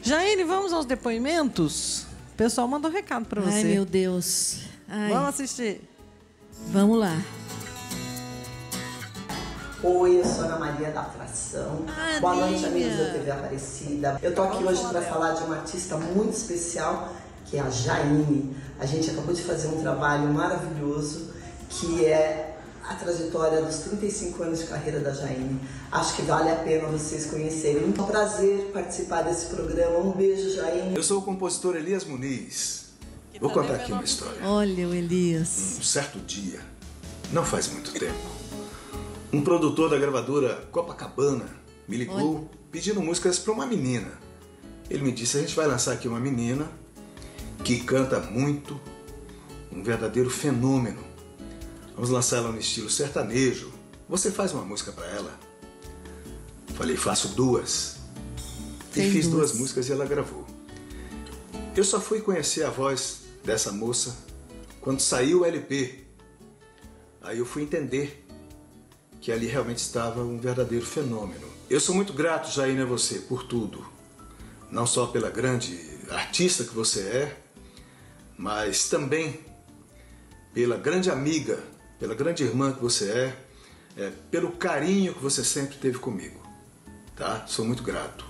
Jaine, vamos aos depoimentos? O pessoal mandou recado para você. Ai, meu Deus. Ai. Vamos assistir. Vamos lá. Oi, eu sou Ana Maria da Fração. Boa noite, amigos da TV Aparecida. Eu tô aqui hoje para falar de uma artista muito especial, que é a Jaine. A gente acabou de fazer um trabalho maravilhoso, que é a trajetória dos 35 anos de carreira da Jaine. Acho que vale a pena vocês conhecerem. É um prazer participar desse programa. Um beijo, Jaine. Eu sou o compositor Elias Muniz. Vou contar aqui uma história. Olha o Elias. Um certo dia, não faz muito tempo, um produtor da gravadora Copacabana me ligou pedindo músicas para uma menina. Ele me disse, a gente vai lançar aqui uma menina que canta muito, um verdadeiro fenômeno. Vamos lançar ela no estilo sertanejo. Você faz uma música para ela? Falei, faço duas. E fiz duas músicas e ela gravou. Eu só fui conhecer a voz dessa moça quando saiu o LP. Aí eu fui entender que ali realmente estava um verdadeiro fenômeno. Eu sou muito grato, Jaine, a você por tudo. Não só pela grande artista que você é, mas também pela grande amiga, pela grande irmã que você é, pelo carinho que você sempre teve comigo. Tá? Sou muito grato.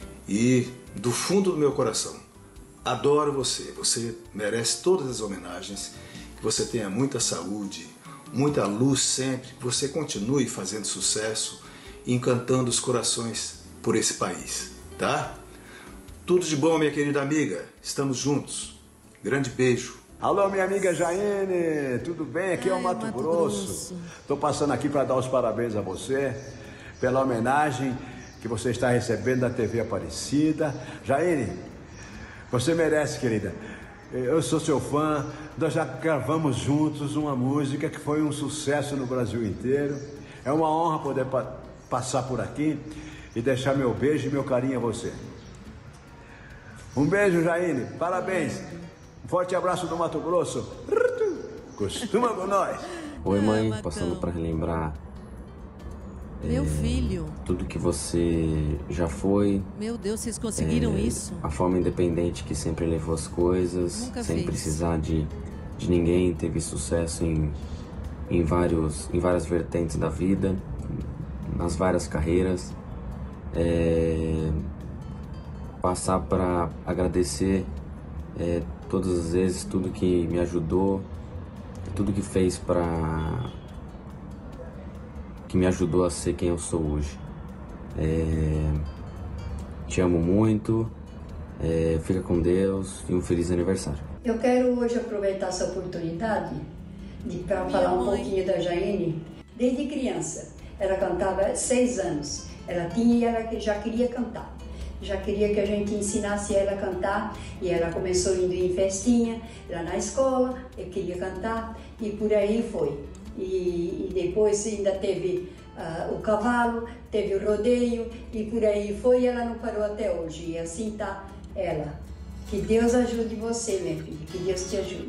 E do fundo do meu coração, adoro você. Você merece todas as homenagens. Que você tenha muita saúde, muita luz sempre. Que você continue fazendo sucesso e encantando os corações por esse país. Tá? Tudo de bom, minha querida amiga. Estamos juntos. Grande beijo. Alô, minha amiga Jaine, tudo bem? Aqui é o Mato Grosso. Estou passando aqui para dar os parabéns a você pela homenagem que você está recebendo da TV Aparecida. Jaine, você merece, querida. Eu sou seu fã, nós já gravamos juntos uma música que foi um sucesso no Brasil inteiro. É uma honra poder passar por aqui e deixar meu beijo e meu carinho a você. Um beijo, Jaine, parabéns. Um forte abraço do Mato Grosso. Costuma com nós. Oi, mãe, passando para relembrar meu filho, tudo que você já foi. Meu Deus, vocês conseguiram isso? A forma independente que sempre levou as coisas, nunca sem fez. Precisar de ninguém, teve sucesso em várias vertentes da vida, nas várias carreiras. Passar para agradecer todas as vezes tudo que me ajudou, tudo que fez que me ajudou a ser quem eu sou hoje. Te amo muito, fica com Deus e um feliz aniversário. Eu quero hoje aproveitar essa oportunidade para falar um pouquinho da Jaine. Desde criança, ela cantava 6 anos. Ela tinha e ela já queria cantar. Já queria que a gente ensinasse ela a cantar e ela começou indo em festinha, lá na escola, eu queria cantar e por aí foi. E depois ainda teve o cavalo, teve o rodeio e por aí foi e ela não parou até hoje. E assim tá ela. Que Deus ajude você, minha filha, que Deus te ajude.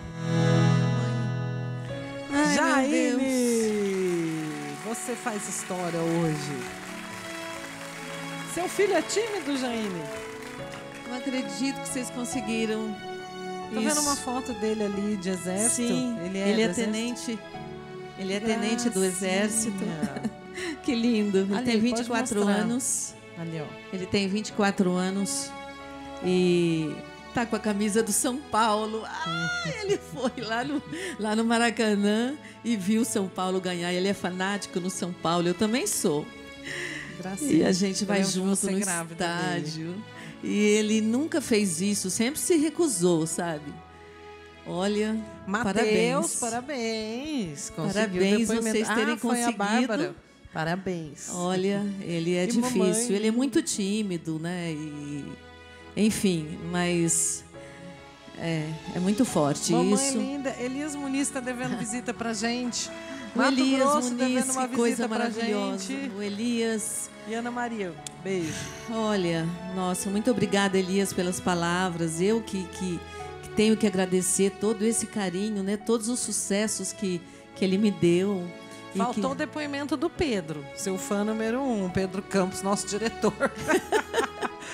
Ai, Jaine, você faz história hoje. Seu filho é tímido, Jaine? Não acredito que vocês conseguiram. Tô vendo uma foto dele ali de exército. Sim, ele é tenente. Ele é tenente do exército. Que lindo. Ele tem 24 anos. Ali, ó. Ele tem 24 anos e tá com a camisa do São Paulo. Ele foi lá no Maracanã e viu o São Paulo ganhar. Ele é fanático no São Paulo. Eu também sou. Graças. E a gente vai junto no estádio. Dele. E ele nunca fez isso, sempre se recusou, sabe? Olha, Mateus, parabéns. Parabéns vocês terem conseguido. Parabéns. Olha, ele é difícil, mamãe. Ele é muito tímido, né? Enfim, mas é muito forte. Mamãe isso. Linda, Elias Muniz está devendo visita pra gente. O Mato Elias Grosso Muniz, uma que coisa pra maravilhosa. Gente. O Elias. E Ana Maria, beijo. Olha, nossa, muito obrigada, Elias, pelas palavras. Eu que tenho que agradecer todo esse carinho, né? Todos os sucessos que ele me deu. Faltou o depoimento do Pedro, seu fã número 1, Pedro Campos, nosso diretor.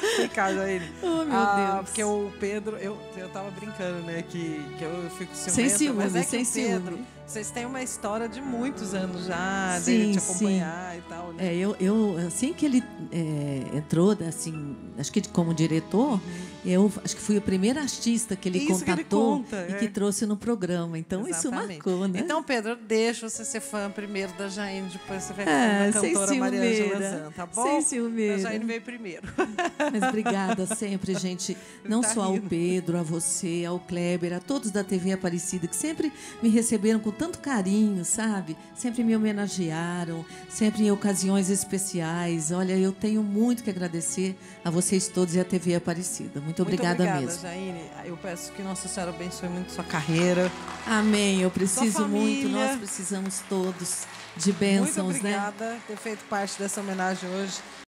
Vem cá, Jaine. Oh, meu Deus. Porque o Pedro, eu tava brincando, né? Que eu fico ciumenta. Sem ciúme, mas é que sem o Pedro, ciúme. vocês têm uma história de muitos anos já, dele te acompanhar e tal, né? Eu assim que ele entrou, assim, acho que como diretor, eu acho que fui a primeira artista que ele Isso contatou que ele conta, e que trouxe no programa. Então, Exatamente. isso marcou, né? Então, Pedro, deixa você ser fã primeiro da Jaine, depois você vai fã da sem cantora Maria Ângela ciumeira. Zan, tá bom? Sem ciumeira. A Jaine veio primeiro. Mas obrigada sempre, gente. Não Tá só ao rindo. Pedro, a você, ao Kleber, a todos da TV Aparecida, que sempre me receberam com tanto carinho, sabe? Sempre me homenagearam, sempre em ocasiões especiais. Olha, eu tenho muito que agradecer a vocês todos e à TV Aparecida. Muito obrigada mesmo. Jaine. Eu peço que Nossa Senhora abençoe muito sua carreira. Amém. Eu preciso Sua muito, família. nós precisamos todos de Muito bênçãos, né? obrigada por ter feito parte dessa homenagem hoje.